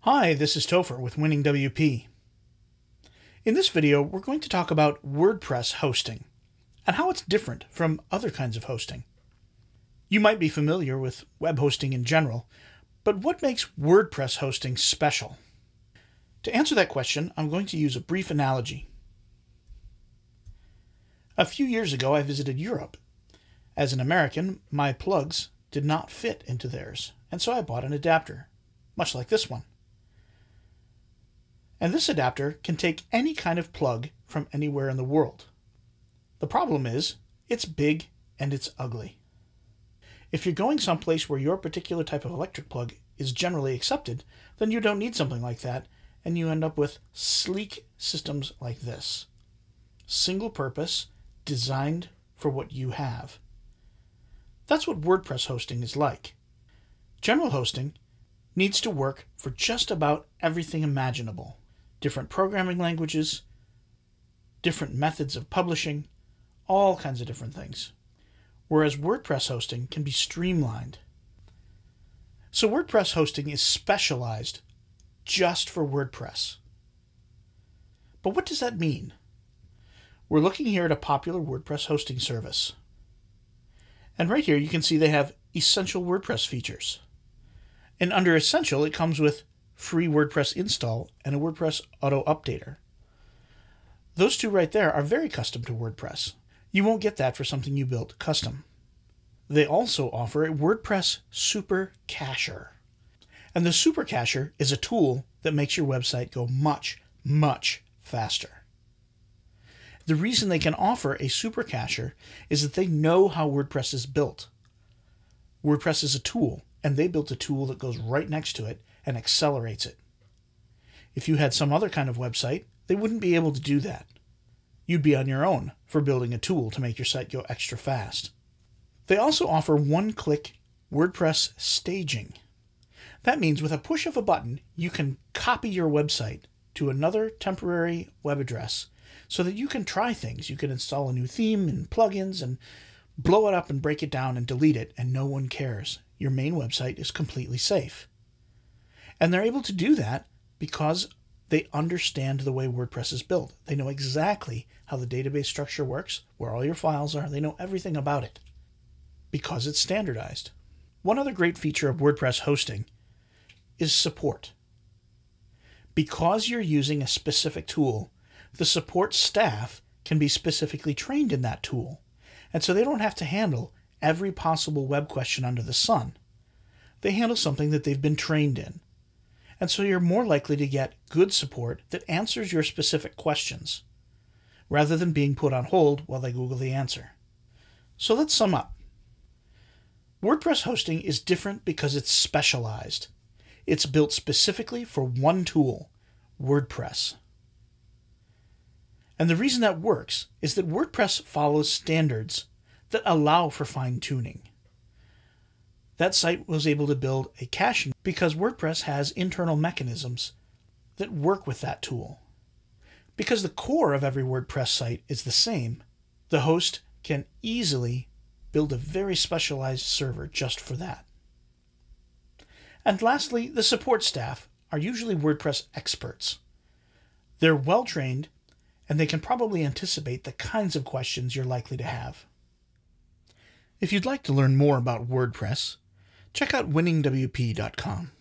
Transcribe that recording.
Hi, this is Topher with Winning WP. In this video, we're going to talk about WordPress hosting and how it's different from other kinds of hosting. You might be familiar with web hosting in general, but what makes WordPress hosting special? To answer that question, I'm going to use a brief analogy. A few years ago, I visited Europe. As an American, my plugs did not fit into theirs, and so I bought an adapter, much like this one. And this adapter can take any kind of plug from anywhere in the world. The problem is, it's big and it's ugly. If you're going someplace where your particular type of electric plug is generally accepted, then you don't need something like that, and you end up with sleek systems like this. Single purpose, designed for what you have. That's what WordPress hosting is like. General hosting needs to work for just about everything imaginable. Different programming languages, different methods of publishing, all kinds of different things. Whereas WordPress hosting can be streamlined. So WordPress hosting is specialized just for WordPress. But what does that mean? We're looking here at a popular WordPress hosting service. And right here you can see they have essential WordPress features. And under Essential, it comes with free WordPress install and a WordPress auto updater. Those two right there are very custom to WordPress. You won't get that for something you built custom. They also offer a WordPress Super Kasher. And the Super Kasher is a tool that makes your website go much, much faster. The reason they can offer a Super Kasher is that they know how WordPress is built. WordPress is a tool, and they built a tool that goes right next to it and accelerates it. If you had some other kind of website, they wouldn't be able to do that. You'd be on your own for building a tool to make your site go extra fast. They also offer one-click WordPress staging. That means with a push of a button, you can copy your website to another temporary web address so that you can try things. You can install a new theme and plugins and blow it up and break it down and delete it, and no one cares. Your main website is completely safe. And they're able to do that because they understand the way WordPress is built. They know exactly how the database structure works, where all your files are. They know everything about it because it's standardized. One other great feature of WordPress hosting is support. Because you're using a specific tool, the support staff can be specifically trained in that tool. And so they don't have to handle every possible web question under the sun. They handle something that they've been trained in. And so you're more likely to get good support that answers your specific questions, rather than being put on hold while they Google the answer. So let's sum up. WordPress hosting is different because it's specialized. It's built specifically for one tool, WordPress. And the reason that works is that WordPress follows standards that allow for fine-tuning. That site was able to build a caching because WordPress has internal mechanisms that work with that tool. Because the core of every WordPress site is the same, the host can easily build a very specialized server just for that. And lastly, the support staff are usually WordPress experts. They're well-trained, and they can probably anticipate the kinds of questions you're likely to have. If you'd like to learn more about WordPress, check out winningwp.com.